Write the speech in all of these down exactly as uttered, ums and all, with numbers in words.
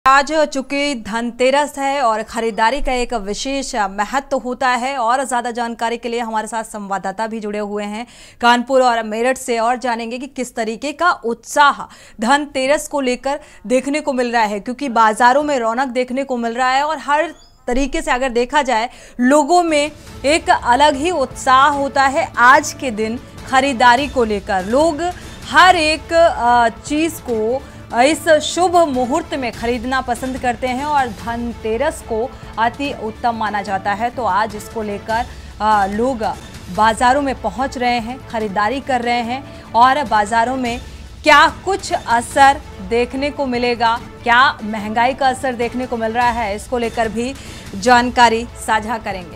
आज चूंकि धनतेरस है और खरीदारी का एक विशेष महत्व होता है और ज्यादा जानकारी के लिए हमारे साथ संवाददाता भी जुड़े हुए हैं कानपुर और मेरठ से, और जानेंगे कि किस तरीके का उत्साह धनतेरस को लेकर देखने को मिल रहा है, क्योंकि बाजारों में रौनक देखने को मिल रहा है और हर तरीके से अगर देखा जाए लोगों में एक अलग ही उत्साह होता है। आज के दिन खरीदारी को लेकर लोग हर एक चीज को इस शुभ मुहूर्त में खरीदना पसंद करते हैं और धनतेरस को अति उत्तम माना जाता है। तो आज इसको लेकर लोग बाजारों में पहुंच रहे हैं, खरीदारी कर रहे हैं और बाजारों में क्या कुछ असर देखने को मिलेगा, क्या महंगाई का असर देखने को मिल रहा है, इसको लेकर भी जानकारी साझा करेंगे।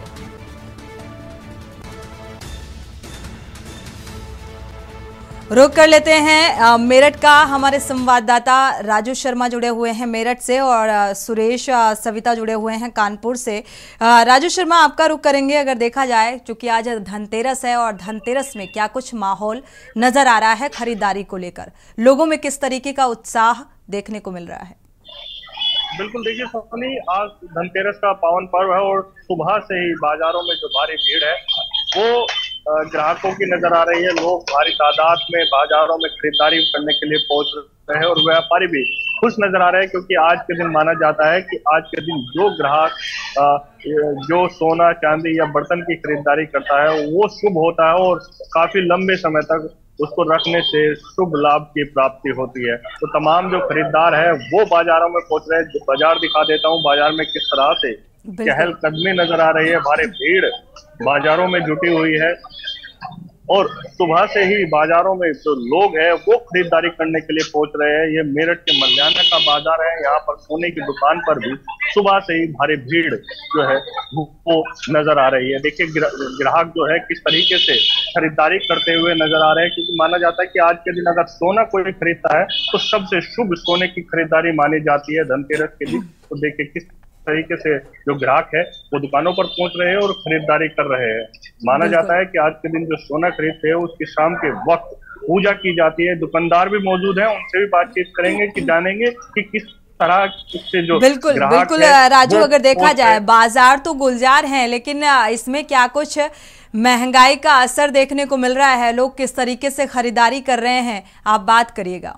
रुक कर लेते हैं मेरठ का, हमारे संवाददाता राजू शर्मा जुड़े हुए हैं मेरठ से और सुरेश सविता जुड़े हुए हैं कानपुर से। राजू शर्मा, आपका रुक करेंगे। अगर देखा जाए चूंकि आज धनतेरस है और धनतेरस में क्या कुछ माहौल नजर आ रहा है खरीदारी को लेकर, लोगों में किस तरीके का उत्साह देखने को मिल रहा है? बिल्कुल, देखिए सोनी, आज धनतेरस का पावन पर्व है और सुबह से ही बाजारों में जो भारी भीड़ है वो ग्राहकों की नजर आ रही है। लोग भारी तादाद में बाजारों में खरीदारी करने के लिए पहुंच रहे हैं और व्यापारी भी खुश नजर आ रहे हैं, क्योंकि आज के दिन माना जाता है कि आज के दिन जो ग्राहक जो सोना चांदी या बर्तन की खरीदारी करता है वो शुभ होता है और काफी लंबे समय तक उसको रखने से शुभ लाभ की प्राप्ति होती है। तो तमाम जो खरीदार है वो बाजारों में पहुंच रहे हैं। बाजार दिखा देता हूँ, बाजार में किस तरह से चहल कदमी नजर आ रही है, भारी भीड़ बाजारों में जुटी हुई है और सुबह से ही बाजारों में जो लोग हैं वो खरीदारी करने के लिए पहुंच रहे हैं। ये मेरठ के मल्याना का बाजार है, यहाँ पर सोने की दुकान पर भी सुबह से ही भारी भीड़ जो है वो नजर आ रही है। देखिए ग्राहक जो है किस तरीके से खरीदारी करते हुए नजर आ रहे हैं, क्योंकि माना जाता है कि आज के दिन अगर सोना कोई खरीदता है तो सबसे शुभ सोने की खरीदारी मानी जाती है धनतेरस के दिन। तो देखिए किस तरीके से जो ग्राहक है वो दुकानों पर पहुंच रहे हैं और खरीदारी कर रहे हैं। माना जाता है कि आज के दिन जो सोना खरीदते हैं उसकी शाम के वक्त पूजा की जाती है। दुकानदार भी मौजूद हैं, उनसे भी बातचीत करेंगे कि जानेंगे कि किस तरह से जो बिल्कुल बिल्कुल राजू, अगर देखा जाए बाजार तो गुलजार हैं, लेकिन इसमें क्या कुछ महंगाई का असर देखने को मिल रहा है, लोग किस तरीके से खरीदारी कर रहे हैं, आप बात करिएगा।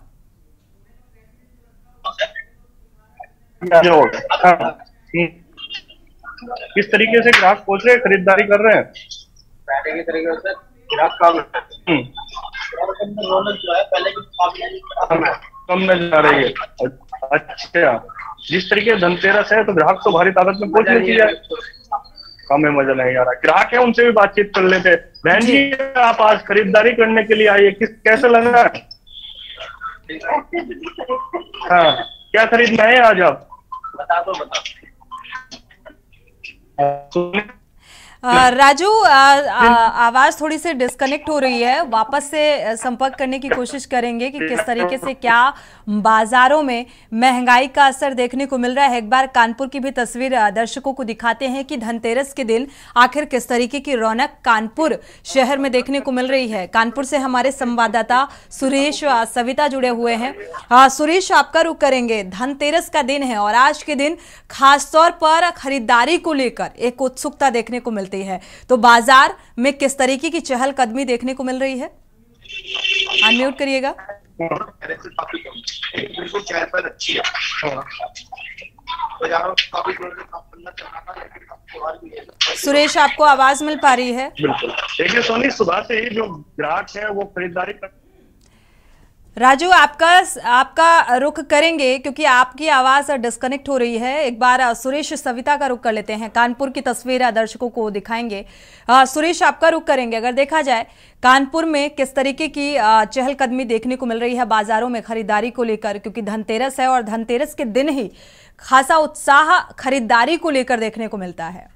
किस तरीके से ग्राहक पहुंच रहे हैं, खरीदारी कर रहे हैं ग्राहक कम नजर आ रही है। अच्छा, जिस तरीके से धनतेरस है तो ग्राहक तो भारी तादाद में पहुंच लेती है। कम में मजा नहीं आ रहा। ग्राहक है, उनसे भी बातचीत कर लेते हैं। बहन जी, आप आज खरीदारी करने के लिए आइए, किस कैसे लग रहा है? हाँ, क्या खरीदना है आज आप? बता दो बता दो। राजू, आवाज थोड़ी सी डिस्कनेक्ट हो रही है, वापस से संपर्क करने की कोशिश करेंगे कि किस तरीके से क्या बाजारों में महंगाई का असर देखने को मिल रहा है। एक बार कानपुर की भी तस्वीर दर्शकों को दिखाते हैं कि धनतेरस के दिन आखिर किस तरीके की रौनक कानपुर शहर में देखने को मिल रही है। कानपुर से हमारे संवाददाता सुरेश सविता जुड़े हुए हैं। सुरेश, आपका रुख करेंगे। धनतेरस का दिन है और आज के दिन खासतौर पर खरीदारी को लेकर एक उत्सुकता देखने को मिलती है, तो बाजार में किस तरीके की चहल कदमी देखने को मिल रही है? अनम्यूट करिएगा। सुरेश, आपको आवाज मिल पा रही है? बिल्कुल। देखिए सोनी, सुबह से ही जो ग्राहक है वो खरीदारी कर... राजू, आपका आपका रुख करेंगे क्योंकि आपकी आवाज डिस्कनेक्ट हो रही है। एक बार सुरेश सविता का रुख कर लेते हैं, कानपुर की तस्वीर दर्शकों को दिखाएंगे। आ, सुरेश, आपका रुख करेंगे। अगर देखा जाए कानपुर में किस तरीके की चहलकदमी देखने को मिल रही है बाजारों में खरीदारी को लेकर, क्योंकि धनतेरस है और धनतेरस के दिन ही खासा उत्साह खरीदारी को लेकर देखने को मिलता है।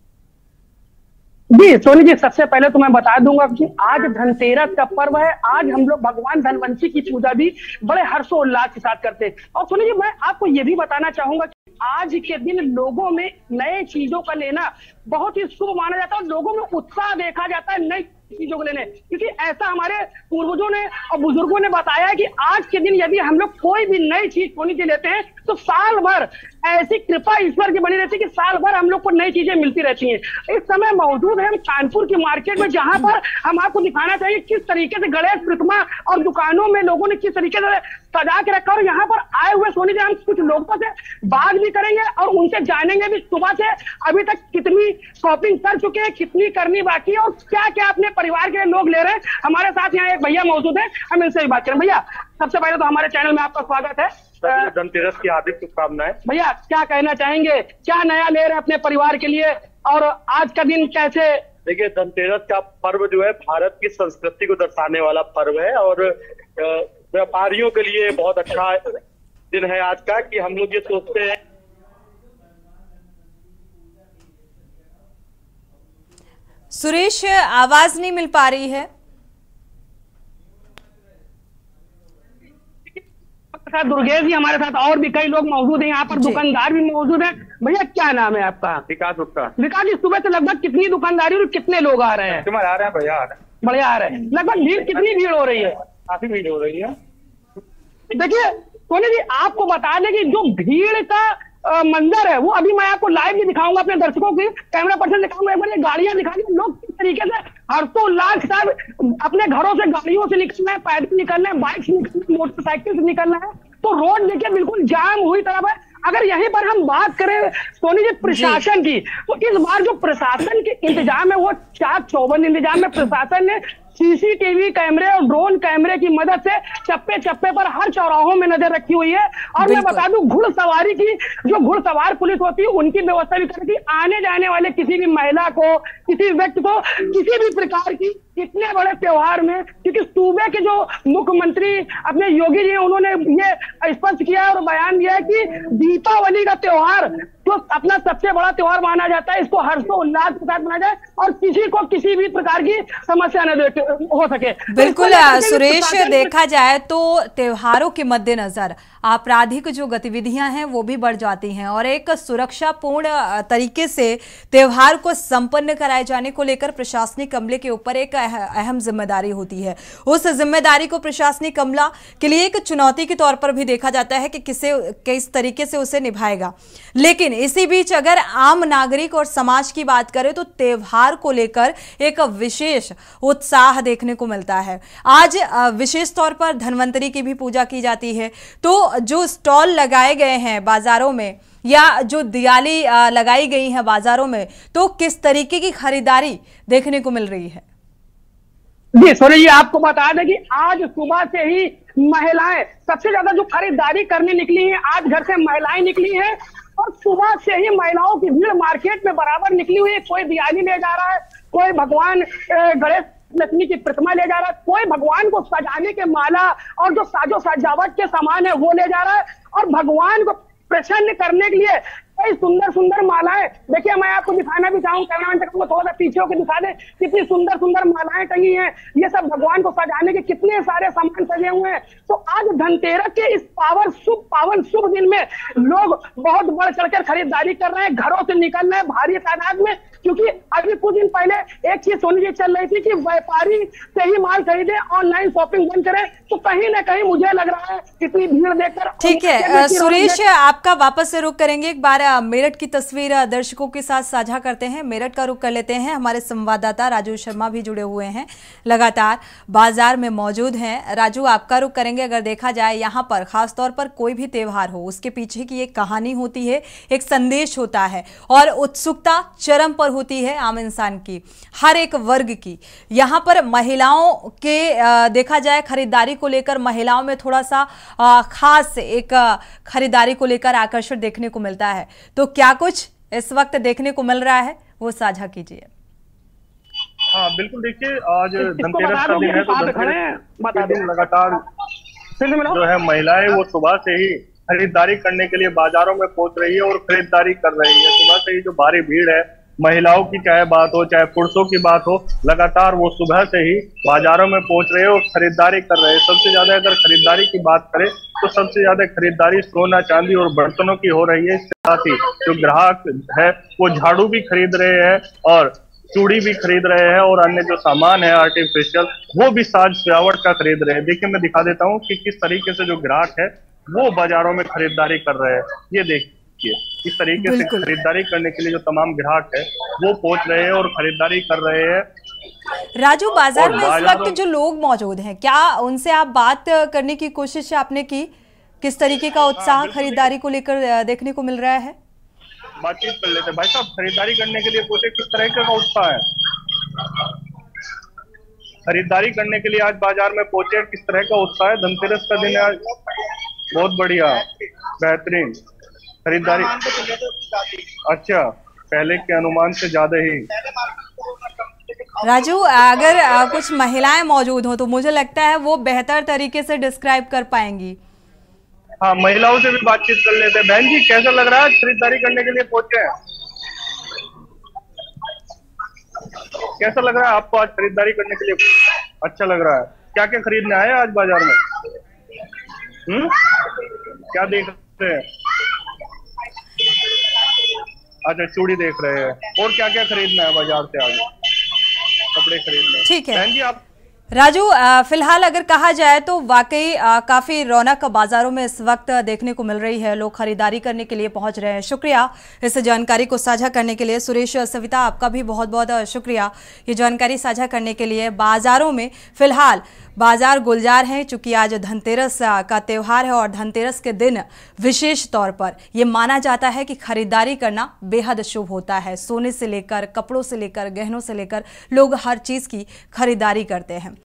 जी सोनी जी, सबसे पहले तो मैं बता दूंगा कि आज धनतेरस का पर्व है। आज हम लोग भगवान धनवंशी की पूजा भी बड़े हर्षोल्लास के साथ करते हैं। और सोनी जी, मैं आपको ये भी बताना चाहूंगा कि आज के दिन लोगों में नए चीजों का लेना बहुत ही शुभ माना जाता है और लोगों में उत्साह देखा जाता है नई चीजों को लेने, क्योंकि ऐसा हमारे पूर्वजों ने और बुजुर्गों ने बताया है कि आज के दिन यदि हम लोग कोई भी नई चीज सोने के लेते हैं तो साल भर ऐसी कृपा ईश्वर की बनी रहती है कि साल भर हम लोग को नई चीजें मिलती रहती हैं। इस समय मौजूद है हम कानपुर की मार्केट में, जहां पर हम आपको दिखाना चाहिए किस तरीके से गणेश प्रतिमा और दुकानों में लोगों ने किस तरीके से सजा के रखा। और यहाँ पर आए हुए सोनी जी हम कुछ लोगों से बात भी करेंगे और उनसे जानेंगे भी सुबह से अभी तक कितनी शॉपिंग कर चुके हैं, कितनी करनी बाकी है और क्या क्या अपने परिवार के लोग ले रहे हैं। हमारे साथ यहाँ एक भैया मौजूद है, हम इनसे भी बात करें। भैया सबसे पहले तो हमारे चैनल में आपका स्वागत है। धनतेरस की हार्दिक शुभकामनाएं। भैया क्या कहना चाहेंगे, क्या नया ले रहे हैं अपने परिवार के लिए और आज का दिन कैसे? देखिए, धनतेरस का पर्व जो है भारत की संस्कृति को दर्शाने वाला पर्व है और व्यापारियों के लिए बहुत अच्छा दिन है आज का, कि हम लोग ये सोचते हैं। सुरेश, आवाज नहीं मिल पा रही है। दुर्गेश जी हमारे साथ और भी कई लोग मौजूद हैं, यहाँ पर दुकानदार भी मौजूद हैं। भैया क्या नाम है आपका? विकास गुप्ता। विकास जी, सुबह से लगभग कितनी दुकानदारी और कितने लोग आ रहे हैं? आ रहे हैं भैया, आ रहे हैं, बढ़िया आ रहे हैं। लगभग भीड़ कितनी भीड़ हो रही है? काफी भीड़ हो रही है। देखिए सोनी जी, आपको बता दें कि जो भीड़ का आ, मंजर है वो अभी मैं आपको लाइव भी दिखाऊंगा अपने दर्शकों की, कैमरा पर्सन दिखाऊंगा। एक बार ये गाड़ियां दिखा दी, लोग किस तरीके से हर्षोल्लास के साथ अपने घरों से गाड़ियों से निकलना है, पैदल निकलना है, बाइक से निकलना है, मोटरसाइकिल से निकलना है, तो रोड देखिए बिल्कुल जाम हुई तरफ है। अगर यहीं पर हम बात करें सोनी जी प्रशासन की, तो इस बार जो प्रशासन के इंतजाम है वो चाक चौबंद इंतजाम है। प्रशासन ने सीसीटीवी कैमरे और ड्रोन कैमरे की मदद से चप्पे चप्पे पर हर चौराहों में नजर रखी हुई है। और मैं बता दूं, घुड़सवारी की जो घुड़सवार पुलिस होती है उनकी व्यवस्था भी करती है। आने जाने वाले किसी भी महिला को, किसी व्यक्ति को किसी भी प्रकार की इतने बड़े त्योहार में, क्योंकि सूबे के जो मुख्यमंत्री अपने योगी जी हैं उन्होंने ये स्पष्ट किया और बयान दिया है कि दीपावली का त्योहार जो अपना सबसे बड़ा त्योहार माना जाता है, इसको हर्षोल्लास के साथ मनाया जाए और किसी को किसी भी प्रकार की समस्या न हो सके। बिल्कुल सुरेश, देखा जाए तो त्योहारों के मद्देनजर आपराधिक जो गतिविधियां हैं वो भी बढ़ जाती हैं और एक सुरक्षापूर्ण तरीके से त्योहार को संपन्न कराए जाने को लेकर प्रशासनिक अमले के ऊपर एक अहम जिम्मेदारी होती है। उस जिम्मेदारी को प्रशासनिक अमला के लिए एक चुनौती के तौर पर भी देखा जाता है कि किसे किस तरीके से उसे निभाएगा। लेकिन इसी बीच अगर आम नागरिक और समाज की बात करें तो त्योहार को लेकर एक विशेष उत्साह देखने को मिलता है। आज विशेष तौर पर धन्वंतरी की भी पूजा की जाती है, तो जो स्टॉल लगाए गए हैं बाजारों में या जो दियाली लगाई गई है बाजारों में, तो किस तरीके की खरीदारी देखने को मिल रही है? जी सोनी जी, आपको बता दें कि आज सुबह से ही महिलाएं सबसे ज्यादा जो खरीदारी करने निकली हैं, आज घर से महिलाएं निकली हैं और सुबह से ही महिलाओं की भीड़ मार्केट में बराबर निकली हुई है। कोई दियाली ले जा रहा है, कोई भगवान गणेश लक्ष्मी की प्रतिमा ले जा रहा है, कोई भगवान को सजाने के माला और जो साजो सजावट के सामान है वो ले जा रहा है और भगवान को प्रसन्न करने के लिए कई सुंदर सुंदर मालाएं, देखिए मैं आपको दिखाना भी चाहूँ, कैमरामैन से कहूँगा थोड़ा सा पीछे होकर दिखा दे, कितनी सुंदर सुंदर मालाएं टंगी हैं। ये सब भगवान को सजाने के कितने सारे सामान सजे हुए हैं। तो आज धनतेरस के इस पावन शुभ पावन शुभ दिन में लोग बहुत बढ़ चढ़कर खरीदारी कर रहे हैं, घरों से निकल रहे हैं भारी तादाद में, क्योंकि अभी कुछ दिन पहले एक चीज सोनी जी चल रही थी कि व्यापारी से ही माल खरीदे, ऑनलाइन शॉपिंग बंद करें, तो कहीं ना कहीं मुझे लग रहा है इतनी भीड़ देखकर। ठीक है सुरेश, आपका वापस से रुख करेंगे, एक बार मेरठ की तस्वीर दर्शकों के साथ साझा करते हैं। मेरठ का रुख कर लेते हैं, हमारे संवाददाता राजू शर्मा भी जुड़े हुए हैं, लगातार बाजार में मौजूद हैं। राजू, आपका रुख करेंगे। अगर देखा जाए यहाँ पर खासतौर पर कोई भी त्योहार हो, उसके पीछे की एक कहानी होती है, एक संदेश होता है और उत्सुकता चरम पर होती है आम इंसान की, हर एक वर्ग की। यहाँ पर महिलाओं के देखा जाए खरीदारी को लेकर महिलाओं में थोड़ा सा खास एक खरीदारी को लेकर आकर्षण देखने को मिलता है, तो क्या कुछ इस वक्त देखने को मिल रहा है वो साझा कीजिए। हाँ बिल्कुल, देखिए आज धनतेरस का दिन है तो धनतेरस लगातार जो है महिलाएं वो सुबह से ही खरीदारी करने के लिए बाजारों में पहुंच रही है और खरीदारी कर रही है। सुबह से ही जो भारी भीड़ है महिलाओं की, चाहे बात हो चाहे पुरुषों की बात हो, लगातार वो सुबह से ही बाजारों में पहुंच रहे हैं और खरीदारी कर रहे हैं। सबसे ज्यादा अगर खरीदारी की बात करें तो सबसे ज्यादा खरीदारी सोना चांदी और बर्तनों की हो रही है। इसके साथ ही जो ग्राहक है वो झाड़ू भी खरीद रहे हैं और चूड़ी भी खरीद रहे हैं और अन्य जो सामान है आर्टिफिशियल वो भी साज सजावट का खरीद रहे हैं। देखिए मैं दिखा देता हूँ कि किस तरीके से जो ग्राहक है वो बाजारों में खरीदारी कर रहे हैं। ये देखिए इस तरीके से खरीदारी करने के लिए जो तमाम ग्राहक है वो पहुंच रहे हैं और खरीदारी कर रहे हैं। राजू, बाजार में इस वक्त जो लोग मौजूद हैं, क्या उनसे आप बात करने की कोशिश आपने की? किस तरीके का उत्साह खरीदारी को लेकर देखने को मिल रहा है? बातचीत कर लेते हैं। भाई साहब, खरीदारी करने के लिए पूछे किस तरह का उत्साह है? खरीदारी करने के लिए आज बाजार में पहुंचे, किस तरह का उत्साह है? धनतेरस का दिन है आज। बहुत बढ़िया, बेहतरीन खरीदारी। अच्छा, पहले के अनुमान से ज्यादा ही। राजू, अगर आ, कुछ महिलाएं मौजूद हो तो मुझे लगता है वो बेहतर तरीके से डिस्क्राइब कर पाएंगी। हाँ, महिलाओं से भी बातचीत कर लेते हैं। बहन जी, कैसा लग रहा है खरीदारी करने के लिए पहुंचे हैं? कैसा लग रहा है आपको आज खरीदारी करने के लिए? अच्छा लग रहा है। क्या क्या खरीदने आए आज बाजार में? हम्म क्या देख रहे हैं? अच्छा, चूड़ी देख रहे हैं। और क्या क्या खरीदना है बाजार से आगे? कपड़े खरीदने। ठीक है बहन जी, आप राजू, फिलहाल अगर कहा जाए तो वाकई काफी रौनक बाजारों में इस वक्त देखने को मिल रही है। लोग खरीदारी करने के लिए पहुंच रहे हैं। शुक्रिया इस जानकारी को साझा करने के लिए। सुरेश, सविता, आपका भी बहुत बहुत शुक्रिया ये जानकारी साझा करने के लिए। बाजारों में फिलहाल बाजार गुलजार हैं, चूंकि आज धनतेरस का त्यौहार है और धनतेरस के दिन विशेष तौर पर यह माना जाता है कि खरीदारी करना बेहद शुभ होता है। सोने से लेकर कपड़ों से लेकर गहनों से लेकर लोग हर चीज की खरीदारी करते हैं।